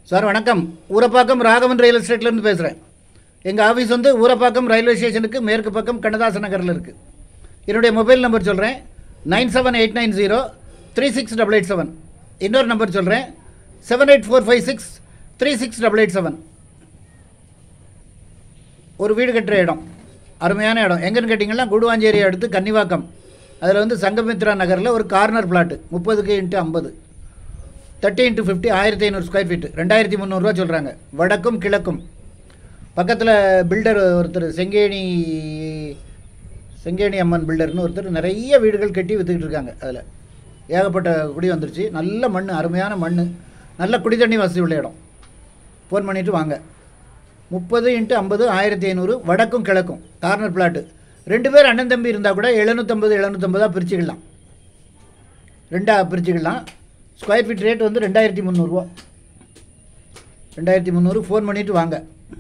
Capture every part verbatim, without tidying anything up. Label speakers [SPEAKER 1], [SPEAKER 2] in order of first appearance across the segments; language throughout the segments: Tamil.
[SPEAKER 1] சார் வணக்கம். ஊரப்பாக்கம் ராகவன் ரியல் எஸ்டேட்லேருந்து பேசுகிறேன். எங்கள் ஆஃபீஸ் வந்து ஊரப்பாக்கம் ரயில்வே ஸ்டேஷனுக்கு மேற்கு பக்கம் கண்ணதாசன் நகரில் இருக்குது. என்னுடைய மொபைல் நம்பர் சொல்கிறேன், nine seven eight nine zero three six double eight seven. இன்னொரு நம்பர் சொல்கிறேன், seven eight four five six three six double eight seven. ஒரு வீடு கட்டுற இடம், அருமையான இடம். எங்கன்னு கேட்டிங்கன்னா குடுவாஞ்சேரி அடுத்து கன்னிவாக்கம். அதில் வந்து சங்கமித்ரா நகரில் ஒரு கார்னர் பிளாட்டு, முப்பதுக்கு இன்ட்டு ஐம்பது, தேர்ட்டி இன்ட்டு ஃபிஃப்டி, ஆயிரத்தி ஐநூறு ஸ்கொயர் ஃபீட்டு, ரெண்டாயிரத்தி முந்நூறுரூவா சொல்கிறாங்க. வடக்கும் கிழக்கும். பக்கத்தில் பில்டர் ஒருத்தர், செங்கேணி செங்கேணி அம்மன் பில்டர்னு ஒருத்தர் நிறைய வீடுகள் கட்டி விற்றுக்கிட்டு இருக்காங்க. அதில் ஏகப்பட்ட குடி வந்துருச்சு. நல்ல மண், அருமையான மண், நல்ல குடி தண்ணி வசதி உள்ள இடம். ஃபோன் பண்ணிவிட்டு வாங்க. முப்பது இன்ட்டு ஐம்பது, ஆயிரத்தி ஐநூறு, வடக்கும் கிழக்கும், கார்னர் பிளாட்டு. ரெண்டு பேர் அண்ணன் தம்பி இருந்தால் கூட எழுநூற்றம்பது எழுநூற்றம்பதாக பிரிச்சுக்கலாம். ரெண்டாக பிரிச்சுக்கலாம். ஸ்கொயர் ஃபீட் ரேட் வந்து ரெண்டாயிரத்தி முந்நூறுரூவா. ரெண்டாயிரத்தி முந்நூறு. ஃபோன் பண்ணிவிட்டு வாங்க.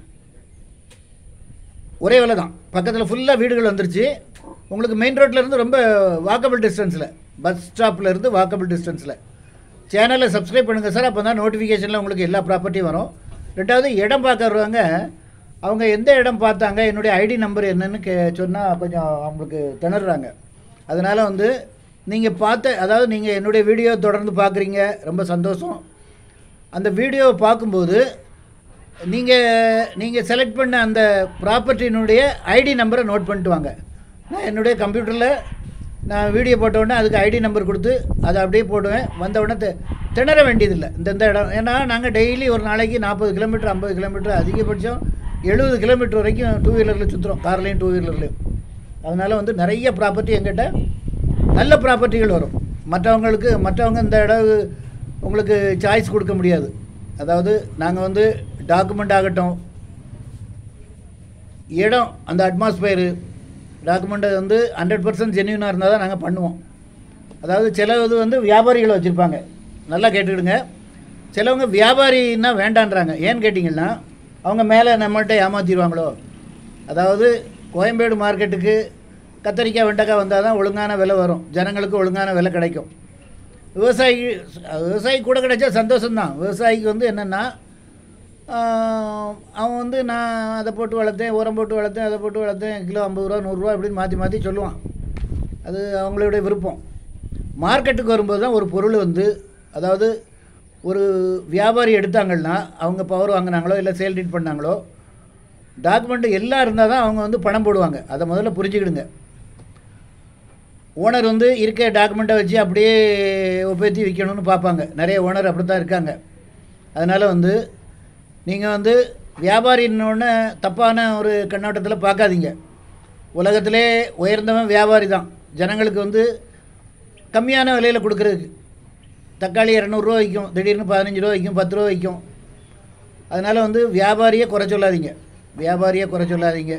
[SPEAKER 1] ஒரே விலை தான். பக்கத்தில் ஃபுல்லாக வீடுகள் வந்துருச்சு. உங்களுக்கு மெயின் ரோட்லேருந்து ரொம்ப வாக்கபிள் டிஸ்டன்ஸில், பஸ் ஸ்டாப்லேருந்து வாக்கபிள் டிஸ்டன்ஸில். சேனலை சப்ஸ்கிரைப் பண்ணுங்கள் சார், அப்போ தான் நோட்டிஃபிகேஷனில் உங்களுக்கு எல்லா ப்ராப்பர்ட்டியும் வரும். ரெண்டாவது, இடம் பார்க்க வருவாங்க, அவங்க எந்த இடம் பார்த்தாங்க, என்னுடைய ஐடி நம்பர் என்னன்னு கே சொன்னால் கொஞ்சம் அவங்களுக்கு திணறாங்க. அதனால் வந்து நீங்கள் பார்த்த, அதாவது நீங்கள் என்னுடைய வீடியோ தொடர்ந்து பார்க்குறீங்க, ரொம்ப சந்தோஷம். அந்த வீடியோவை பார்க்கும்போது நீங்கள் நீங்கள் செலக்ட் பண்ண அந்த ப்ராப்பர்ட்டியினுடைய ஐடி நம்பரை நோட் பண்ணிட்டு வாங்க. நான் என்னுடைய கம்ப்யூட்டரில் நான் வீடியோ போட்டவுடனே அதுக்கு ஐடி நம்பர் கொடுத்து அதை அப்படியே போடுவேன். வந்தவுடனே தெ திணற வேண்டியதில்லை இந்தந்த இடம். ஏன்னா நாங்கள் டெய்லி ஒரு நாளைக்கு நாற்பது கிலோமீட்டர் ஐம்பது கிலோமீட்டர் அதிகபட்சம் எழுபது கிலோமீட்டர் வரைக்கும் டூ வீலரில் சுற்றுறோம், கார்லேயும் டூ வீலர்லேயும். அதனால் வந்து நிறைய ப்ராப்பர்ட்டி எங்கிட்ட நல்ல ப்ராப்பர்ட்டிகள் வரும். மற்றவங்களுக்கு மற்றவங்க இந்த இடம் உங்களுக்கு சாய்ஸ் கொடுக்க முடியாது. அதாவது நாங்கள் வந்து டாக்குமெண்ட் ஆகட்டும், இடம், அந்த அட்மாஸ்பியரு, டாக்குமெண்ட்டை வந்து ஹண்ட்ரட் பர்சன்ட் ஜென்யூனாக இருந்தால் தான் நாங்கள் பண்ணுவோம். அதாவது சில இது வந்து வியாபாரிகளை வச்சுருப்பாங்க, நல்லா கேட்டுக்கிடுங்க. சிலவங்க வியாபாரின்னா வேண்டான்றாங்க. ஏன்னு கேட்டிங்கன்னா அவங்க மேலே நம்மள்கிட்ட ஏமாற்றிடுவாங்களோ. அதாவது கோயம்பேடு மார்க்கெட்டுக்கு கத்தரிக்காய் வெண்டைக்காய் வந்தால் தான் ஒழுங்கான விலை வரும், ஜனங்களுக்கு ஒழுங்கான விலை கிடைக்கும். விவசாயி விவசாயி கூட கிடைச்சா சந்தோஷம்தான். விவசாயிக்கு வந்து என்னென்னா, அவன் வந்து நான் அதை போட்டு வளர்த்தேன், உரம் போட்டு வளர்த்தேன், அதை போட்டு வளர்த்தேன், கிலோ ஐம்பது ரூபா நூறுரூவா அப்படின்னு மாற்றி மாற்றி சொல்லுவான். அது அவங்களுடைய விருப்பம். மார்க்கெட்டுக்கு வரும்போது தான் ஒரு பொருள் வந்து, அதாவது ஒரு வியாபாரி எடுத்தாங்கன்னா, அவங்க பவர் வாங்கினாங்களோ இல்லை சேல் டீட் பண்ணாங்களோ, டாக்குமெண்ட்டு எல்லாம் இருந்தால் தான் அவங்க வந்து பணம் போடுவாங்க. அதை முதல்ல புரிஞ்சுக்கிடுங்க. ஓனர் வந்து இருக்க டாக்குமெண்ட்டை வச்சு அப்படியே ஒப்பேற்றி விற்கணும்னு பார்ப்பாங்க. நிறைய ஓனர் அப்படி தான் இருக்காங்க. அதனால் வந்து நீங்கள் வந்து வியாபாரின்னொன்று தப்பான ஒரு கண்ணோட்டத்தில் பார்க்காதீங்க. உலகத்திலே உயர்ந்தவன் வியாபாரி தான். ஜனங்களுக்கு வந்து கம்மியான விலையில் கொடுக்குறதுக்கு. தக்காளி இரநூறுவா விற்கும், திடீர்னு பதினஞ்சு ரூபா விற்கும், பத்து ரூபா விற்கும். அதனால் வந்து வியாபாரியை குறை சொல்லாதீங்க, வியாபாரியை குறை சொல்லாதீங்க.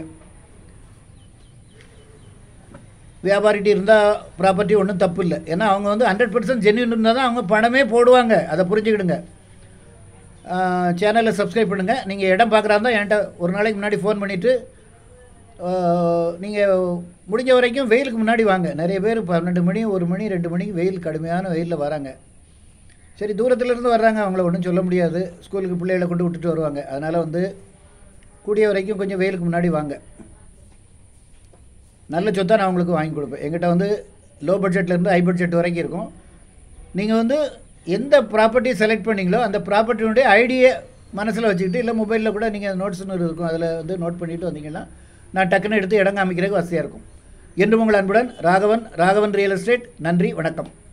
[SPEAKER 1] வியாபாரிட்டி இருந்தால் ப்ராப்பர்ட்டி ஒன்றும் தப்பு இல்லை. ஏன்னா அவங்க வந்து ஹண்ட்ரட் பர்சன்ட் ஜென்யூன் இருந்தால் தான் அவங்க பணமே போடுவாங்க. அதை புரிஞ்சுக்கிடுங்க. சேனலை சப்ஸ்கிரைப் பண்ணுங்கள். நீங்கள் இடம் பார்க்குறா இருந்தால் என்கிட்ட ஒரு நாளைக்கு முன்னாடி ஃபோன் பண்ணிவிட்டு, நீங்கள் முடிஞ்ச வரைக்கும் வெயிலுக்கு முன்னாடி வாங்க. நிறைய பேர் பன்னெண்டு மணி ஒரு மணி ரெண்டு மணிக்கு வெயில், கடுமையான வெயிலில் வராங்க. சரி, தூரத்துலேருந்து வர்றாங்க, அவங்கள ஒன்றும் சொல்ல முடியாது. ஸ்கூலுக்கு பிள்ளைகளை கொண்டு விட்டுட்டு வருவாங்க. அதனால் வந்து கூடிய வரைக்கும் கொஞ்சம் வெயிலுக்கு முன்னாடி வாங்க. நல்ல சொத்தாக நான் உங்களுக்கு வாங்கி கொடுப்பேன். எங்கிட்ட வந்து லோ பட்ஜெட்லேருந்து ஹை பட்ஜெட் வரைக்கும் இருக்கும். நீங்கள் வந்து எந்த ப்ராப்பர்ட்டி செலக்ட் பண்ணிங்களோ அந்த ப்ராப்பர்ட்டினுடைய ஐடியை மனசில் வச்சுக்கிட்டு, இல்லை மொபைலில் கூட நீங்கள் நோட்ஸ்னு இருக்கும், அதில் வந்து நோட் பண்ணிவிட்டு வந்தீங்கன்னா நான் டக்குன்னு எடுத்து இடம் காமிக்கிறதுக்கு வசதியாக இருக்கும். என்றும் உங்கள் அன்புடன் ராகவன், ராகவன் ரியல் எஸ்டேட். நன்றி, வணக்கம்.